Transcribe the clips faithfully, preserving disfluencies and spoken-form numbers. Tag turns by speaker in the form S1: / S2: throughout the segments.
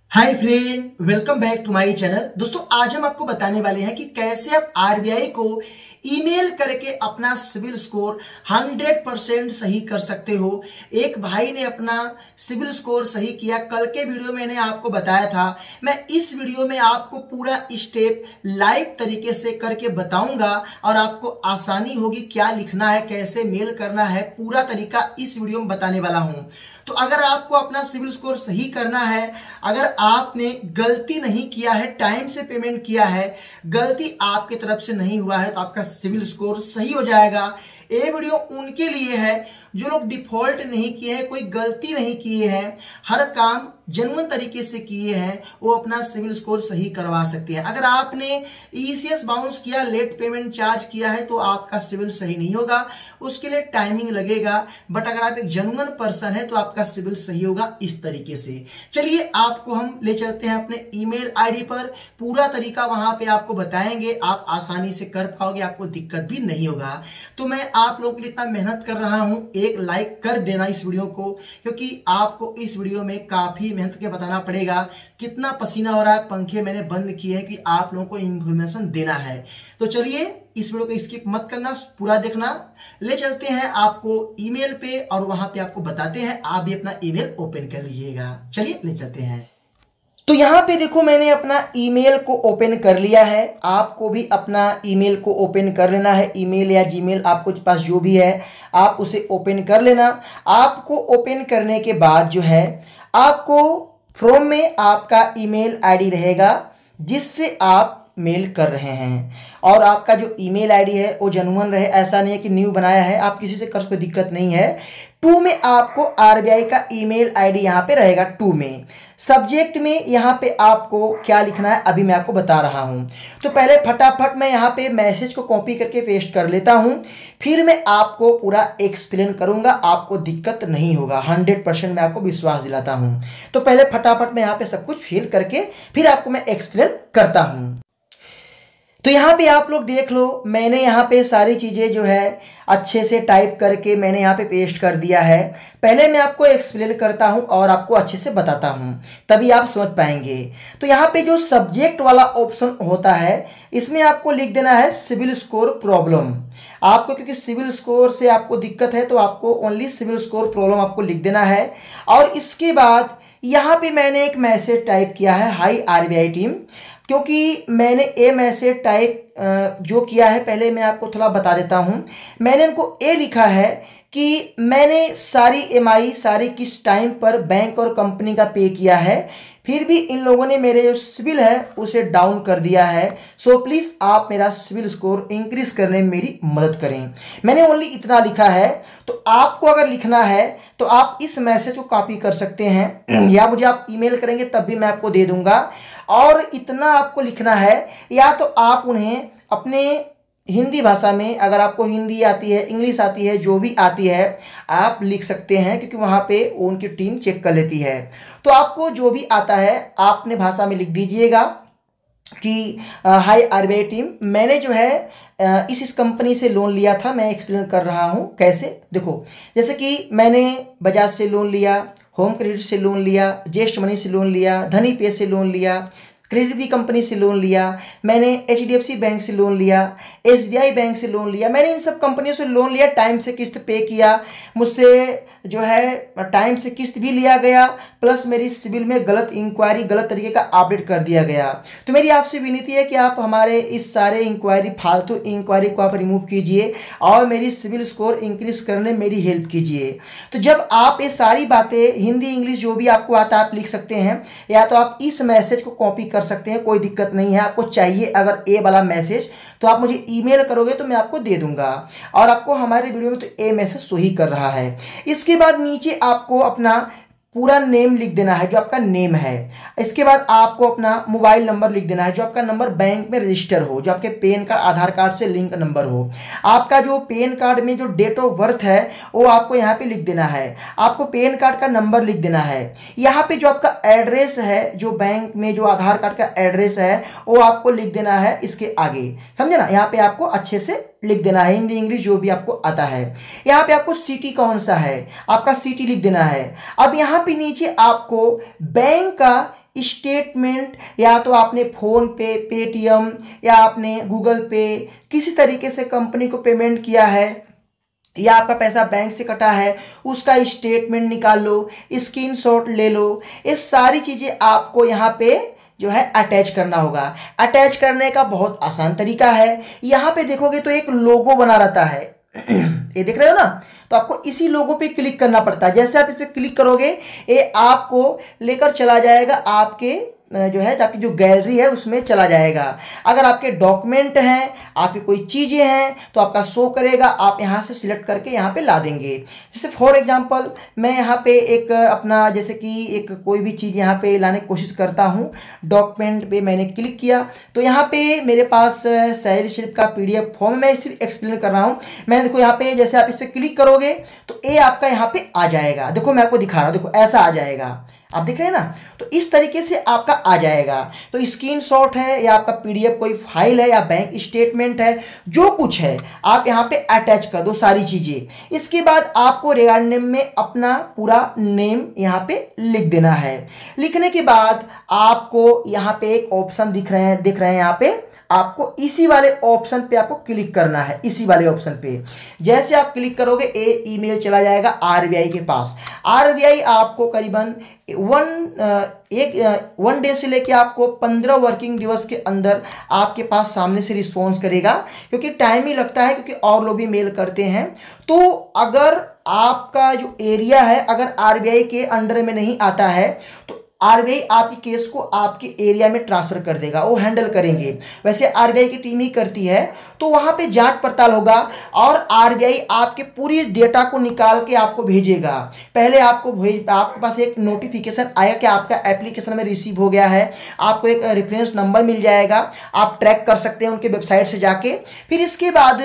S1: Hi friend, welcome back to my channel. दोस्तों, आज हम आपको बताने वाले हैं कि कैसे आप आरबीआई को ईमेल करके अपना सिविल स्कोर हंड्रेड परसेंट सही कर सकते हो। एक भाई ने अपना सिविल स्कोर सही किया, कल के वीडियो में मैंने आपको बताया था। मैं इस वीडियो में आपको पूरा स्टेप लाइव तरीके से करके बताऊंगा और आपको आसानी होगी क्या लिखना है, कैसे मेल करना है, पूरा तरीका इस वीडियो में बताने वाला हूं। तो अगर आपको अपना सिविल स्कोर सही करना है, अगर आपने गलती नहीं किया है, टाइम से पेमेंट किया है, गलती आपकी तरफ से नहीं हुआ है, तो आपका सिविल स्कोर सही हो जाएगा। ये वीडियो उनके लिए है जो लोग डिफॉल्ट नहीं किए हैं, कोई गलती नहीं किए हैं, हर काम जेन्युइन तरीके से किए हैं, वो अपना सिविल स्कोर सही करवा सकते हैं। अगर आपने ईसीएस बाउंस किया, लेट पेमेंट चार्ज किया है, तो आपका सिविल सही नहीं होगा, उसके लिए टाइमिंग लगेगा। बट अगर आप एक जेन्युइन पर्सन है तो आपका सिविल सही होगा इस तरीके से। चलिए, आपको हम ले चलते हैं अपने ईमेल आईडी पर, पूरा तरीका वहां पे आपको बताएंगे, आप आसानी से कर पाओगे, आपको दिक्कत भी नहीं होगा। तो मैं आप लोगों के लिए इतना मेहनत कर रहा हूं, एक लाइक कर देना इस वीडियो को, क्योंकि आपको इस वीडियो में काफी मेहनत के बताना पड़ेगा। कितना पसीना हो रहा है, पंखे मैंने बंद किए हैं कि आप लोगों को इंफॉर्मेशन देना है। तो चलिए, इस वीडियो को स्किप मत करना, पूरा देखना। ले चलते हैं आपको ईमेल पे और वहां पे आपको बताते हैं, आप भी अपना ईमेल ओपन कर लीजिएगा। चलिए, ले चलते हैं। तो यहां पे देखो, मैंने अपना ईमेल को ओपन कर लिया है। आपको भी अपना ईमेल को ओपन कर लेना है। ईमेल या जीमेल आपको पास जो भी है, आप उसे ओपन कर लेना। आपको ओपन करने के बाद जो है, आपको फ्रॉम में आपका ईमेल आईडी रहेगा जिससे आप मेल कर रहे हैं, और आपका जो ईमेल आईडी है वो जेन्युइन रहे। ऐसा नहीं है कि न्यू बनाया है, आप किसी से कर, कोई दिक्कत नहीं है। टू में आपको आरबीआई का ईमेल आईडी यहां पे रहेगा। टू में सब्जेक्ट में यहां पे आपको क्या लिखना है अभी मैं आपको बता रहा हूं। तो पहले फटाफट मैं यहां पे मैसेज को कॉपी करके पेस्ट कर लेता हूं, फिर मैं आपको पूरा एक्सप्लेन करूंगा, आपको दिक्कत नहीं होगा। हंड्रेड परसेंट मैं आपको विश्वास दिलाता हूं। तो पहले फटाफट मैं यहां पे सब कुछ फिल करके फिर आपको मैं एक्सप्लेन करता हूं। तो यहाँ पे आप लोग देख लो, मैंने यहाँ पे सारी चीज़ें जो है अच्छे से टाइप करके मैंने यहाँ पे पेस्ट कर दिया है। पहले मैं आपको एक्सप्लेन करता हूँ और आपको अच्छे से बताता हूँ, तभी आप समझ पाएंगे। तो यहाँ पे जो सब्जेक्ट वाला ऑप्शन होता है, इसमें आपको लिख देना है सिविल स्कोर प्रॉब्लम। आपको क्योंकि सिविल स्कोर से आपको दिक्कत है, तो आपको ओनली सिविल स्कोर प्रॉब्लम आपको लिख देना है। और इसके बाद यहाँ पे मैंने एक मैसेज टाइप किया है, हाई आरबीआई टीम। क्योंकि मैंने ए मैसेज टाइप जो किया है, पहले मैं आपको थोड़ा बता देता हूं। मैंने इनको ए लिखा है कि मैंने सारी एमआई सारी किस टाइम पर बैंक और कंपनी का पे किया है, फिर भी इन लोगों ने मेरे जो सिविल है उसे डाउन कर दिया है। सो प्लीज़ आप मेरा सिविल स्कोर इंक्रीज करने में मेरी मदद करें। मैंने ओनली इतना लिखा है। तो आपको अगर लिखना है तो आप इस मैसेज को कॉपी कर सकते हैं, या मुझे आप ईमेल करेंगे तब भी मैं आपको दे दूंगा। और इतना आपको लिखना है, या तो आप उन्हें अपने हिंदी भाषा में, अगर आपको हिंदी आती है, इंग्लिश आती है, जो भी आती है आप लिख सकते हैं, क्योंकि वहाँ पे उनकी टीम चेक कर लेती है। तो आपको जो भी आता है आप अपने भाषा में लिख दीजिएगा कि हाय आरबीआई टीम, मैंने जो है इस इस कंपनी से लोन लिया था। मैं एक्सप्लेन कर रहा हूँ कैसे। देखो, जैसे कि मैंने बजाज से लोन लिया, होम क्रेडिट से लोन लिया, जेस्ट मनी से लोन लिया, धनी पे से लोन लिया, क्रेडिट बी कंपनी से लोन लिया, मैंने एचडीएफसी बैंक से लोन लिया, एसबीआई बैंक से लोन लिया। मैंने इन सब कंपनियों से लोन लिया, टाइम से किस्त पे किया, मुझसे जो है टाइम से किस्त भी लिया गया, प्लस मेरी सिविल में गलत इंक्वायरी, गलत तरीके का अपडेट कर दिया गया। तो मेरी आपसे विनती है कि आप हमारे इस सारे इंक्वायरी, फालतू इंक्वायरी को आप रिमूव कीजिए और मेरी सिविल स्कोर इंक्रीज करने में मेरी हेल्प कीजिए। तो जब आप ये सारी बातें, हिंदी इंग्लिश जो भी आपको आता है आप लिख सकते हैं, या तो आप इस मैसेज को कॉपी कर सकते हैं, कोई दिक्कत नहीं है। आपको चाहिए अगर ए वाला मैसेज तो आप मुझे ईमेल करोगे तो मैं आपको दे दूंगा, और आपको हमारे वीडियो में तो ए मैसेज सो ही कर रहा है। इसके बाद नीचे आपको अपना पूरा नेम लिख देना है, जो आपका नेम है। इसके बाद आपको अपना मोबाइल नंबर लिख देना है, जो आपका नंबर बैंक में रजिस्टर हो, जो आपके पैन कार्ड, आधार कार्ड से लिंक नंबर हो। आपका जो पैन कार्ड में जो डेट ऑफ बर्थ है वो आपको यहाँ पे लिख देना है। आपको पैन कार्ड का नंबर लिख देना है। यहाँ पे जो आपका एड्रेस है, जो बैंक में जो आधार कार्ड का एड्रेस है वो आपको लिख देना है इसके आगे, समझे ना। यहाँ पे आपको अच्छे से लिख देना है, हिंदी इंग्लिश जो भी आपको आता है। यहाँ पे आपको सिटी कौन सा है, आपका सिटी लिख देना है। अब यहाँ पे नीचे आपको बैंक का स्टेटमेंट या तो आपने फोन पे, पेटीएम या आपने गूगल पे किसी तरीके से कंपनी को पेमेंट किया है या आपका पैसा बैंक से कटा है, उसका स्टेटमेंट निकाल लो, स्क्रीनशॉट ले लो। ये सारी चीज़ें आपको यहाँ पे जो है अटैच करना होगा। अटैच करने का बहुत आसान तरीका है। यहाँ पे देखोगे तो एक लोगो बना रहता है ये देख रहे हो ना, तो आपको इसी लोगो पे क्लिक करना पड़ता है। जैसे आप इस पे क्लिक करोगे ये आपको लेकर चला जाएगा आपके जो है आपकी जो गैलरी है उसमें चला जाएगा। अगर आपके डॉक्यूमेंट हैं, आपकी कोई चीज़ें हैं तो आपका शो करेगा, आप यहाँ से सिलेक्ट करके यहाँ पे ला देंगे। जैसे फॉर एग्जांपल मैं यहाँ पे एक अपना जैसे कि एक कोई भी चीज़ यहाँ पे लाने की कोशिश करता हूँ। डॉक्यूमेंट पे मैंने क्लिक किया तो यहाँ पे मेरे पास सैलरी स्लिप का पी डी एफ फॉर्म, मैं सिर्फ एक्सप्लेन कर रहा हूँ। मैं देखो यहाँ पे जैसे आप इस पर क्लिक करोगे तो ये आपका यहाँ पे आ जाएगा। देखो मैं आपको दिखा रहा हूँ, देखो ऐसा आ जाएगा, आप देख रहे हैं ना। तो इस तरीके से आपका आ जाएगा। तो स्क्रीनशॉट है या आपका पीडीएफ कोई फाइल है या बैंक स्टेटमेंट है, जो कुछ है आप यहाँ पे अटैच कर दो सारी चीजें। इसके बाद आपको रिगार्ड नेम में अपना पूरा नेम यहाँ पे लिख देना है। लिखने के बाद आपको यहाँ पे एक ऑप्शन दिख रहे हैं दिख रहे हैं यहाँ पे आपको इसी वाले ऑप्शन पे आपको क्लिक करना है। इसी वाले ऑप्शन पे जैसे आप क्लिक करोगे ये ईमेल चला जाएगा आरबीआई के पास। आरबीआई आपको करीबन वन एक वन डे से लेके आपको पंद्रह वर्किंग दिवस के अंदर आपके पास सामने से रिस्पॉन्स करेगा, क्योंकि टाइम ही लगता है, क्योंकि और लोग भी मेल करते हैं। तो अगर आपका जो एरिया है अगर आरबीआई के अंडर में नहीं आता है तो आरबीआई आपके केस को आपके एरिया में ट्रांसफर कर देगा, वो हैंडल करेंगे। वैसे आरबीआई की टीम ही करती है। तो वहां पे जांच पड़ताल होगा और आरबीआई आपके पूरी डेटा को निकाल के आपको भेजेगा। पहले आपको भेज आपके पास एक नोटिफिकेशन आएगा कि आपका एप्लीकेशन में रिसीव हो गया है, आपको एक रेफरेंस नंबर मिल जाएगा, आप ट्रैक कर सकते हैं उनके वेबसाइट से जाके। फिर इसके बाद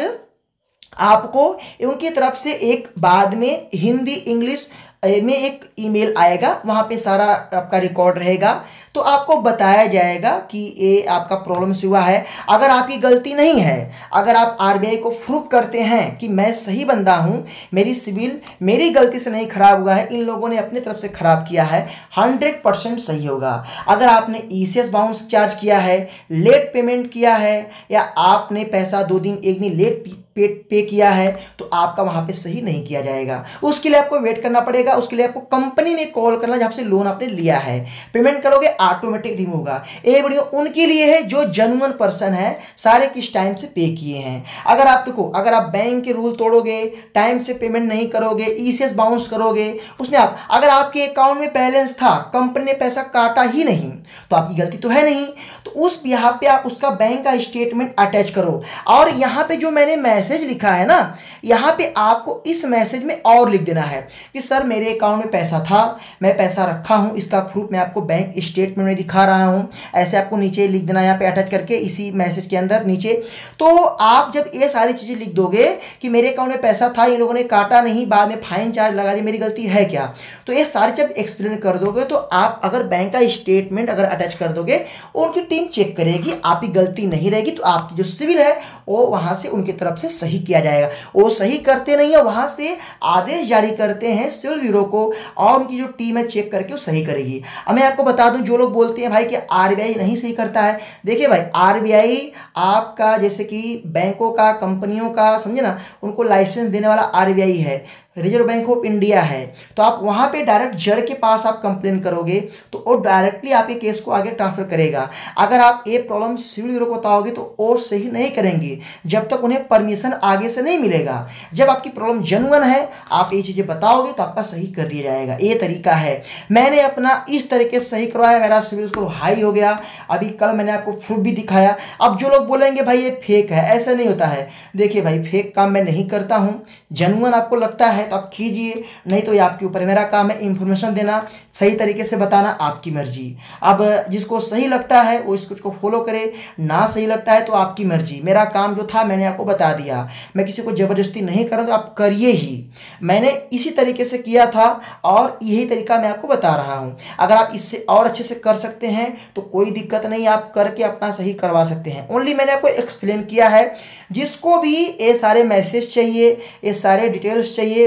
S1: आपको उनकी तरफ से एक बाद में हिंदी इंग्लिश में एक ईमेल आएगा, वहां पे सारा आपका रिकॉर्ड रहेगा। तो आपको बताया जाएगा कि ये आपका प्रॉब्लम से हुआ है। अगर आपकी गलती नहीं है, अगर आप आरबीआई को प्रूव करते हैं कि मैं सही बंदा हूं, मेरी सिविल मेरी गलती से नहीं खराब हुआ है, इन लोगों ने अपनी तरफ से खराब किया है, हंड्रेड परसेंट सही होगा। अगर आपने ईसीएस बाउंस चार्ज किया है, लेट पेमेंट किया है, या आपने पैसा दो दिन एक दिन लेट पे, पे किया है, तो आपका वहां पे सही नहीं किया जाएगा। उसके लिए आपको वेट करना पड़ेगा। उसके लिए आपको कंपनी में कॉल करना जहां से लोन आपने लिया है, पेमेंट करोगे ऑटोमेटिक रिमूव होगा। ये वीडियो उनके लिए है जो जेन्युइन पर्सन है, सारे किस टाइम से पे किए हैं। अगर आप देखो, अगर आप बैंक के रूल तोड़ोगे, टाइम से पेमेंट नहीं करोगे, ईसीएस बाउंस करोगे, उसमें आप अगर आपके अकाउंट में बैलेंस था, कंपनी ने पैसा काटा ही नहीं, तो आपकी गलती तो है नहीं। तो उस यहाँ पे आप उसका बैंक का स्टेटमेंट अटैच करो। और यहाँ पे जो मैंने मैसेज लिखा है ना, यहाँ पे आपको इस मैसेज में और लिख देना है कि सर मेरे अकाउंट में पैसा था, मैं पैसा रखा हूँ, इसका प्रूफ मैं आपको बैंक स्टेटमेंट में दिखा रहा हूँ। ऐसे आपको नीचे लिख देना, यहाँ पे अटैच करके इसी मैसेज के अंदर नीचे। तो आप जब ये सारी चीजें लिख दोगे कि मेरे अकाउंट में पैसा था, इन लोगों ने काटा नहीं, बाद में फाइन चार्ज लगा दिया, मेरी गलती है क्या, तो ये सारी जब एक्सप्लेन कर दोगे तो आप अगर बैंक का स्टेटमेंट अगर अटैच कर दोगे, उनकी टीम चेक करेगी, आपकी गलती नहीं रहेगी, तो आपकी जो सिविल है वो वहां से उनकी तरफ से सही किया जाएगा। वो सही करते नहीं है, वहां से आदेश जारी करते हैं सिविल ब्यूरो को, और उनकी जो टीम है चेक करके वो सही करेगी। अब मैं आपको बता दूं, जो लोग बोलते हैं भाई कि आरबीआई नहीं सही करता है, देखिए भाई आरबीआई आपका जैसे कि बैंकों का, कंपनियों का, समझे ना, उनको लाइसेंस देने वाला आरबीआई है, रिजर्व बैंक ऑफ इंडिया है। तो आप वहां पे डायरेक्ट जज के पास आप कंप्लेन करोगे तो वो डायरेक्टली आपके केस को आगे ट्रांसफर करेगा। अगर आप ये प्रॉब्लम सिविल ब्यूरो को बताओगे तो और सही नहीं करेंगे जब तक उन्हें परमिशन आगे से नहीं मिलेगा। जब आपकी प्रॉब्लम जेन्युइन है, आप ये चीजें बताओगे तो आपका सही कर दिया जाएगा। ये तरीका है। मैंने अपना इस तरीके से सही करवाया, मेरा सिविल स्कोर हाई हो गया। अभी कल मैंने आपको प्रूफ भी दिखाया। अब जो लोग बोलेंगे भाई ये फेक है, ऐसा नहीं होता है। देखिए भाई, फेक काम मैं नहीं करता हूँ। जेन्युइन आपको लगता है तो आप कीजिए, नहीं तो ये आपके ऊपर। मेरा काम है इंफॉर्मेशन देना, सही तरीके से बताना, आपकी मर्जी। अब जिसको सही लगता है वो इसको फॉलो करे, ना सही लगता है तो आपकी मर्जी। मेरा काम जो था मैंने आपको बता दिया, मैं किसी को जबरदस्ती नहीं करूँगा, आप करिए ही। मैंने इसी तरीके से किया था और यही तरीका मैं आपको बता रहा हूँ। अगर आप इससे और अच्छे से कर सकते हैं तो कोई दिक्कत नहीं, आप करके अपना सही करवा सकते हैं। ओनली मैंने आपको एक्सप्लेन किया है। जिसको भी ये सारे मैसेज चाहिए, ये सारे डिटेल्स चाहिए,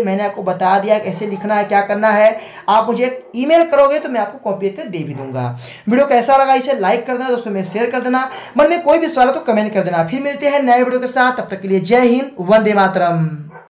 S1: मैंने आपको बता दिया कैसे लिखना है, क्या करना है। आप मुझे एक ईमेल करोगे तो मैं आपको कॉपी करके दे भी दूंगा। वीडियो कैसा लगा इसे लाइक कर देना, दोस्तों में शेयर कर देना, मन में कोई भी सवाल हो तो कमेंट कर देना। फिर मिलते हैं नए वीडियो के साथ, तब तक के लिए जय हिंद, वंदे मातरम।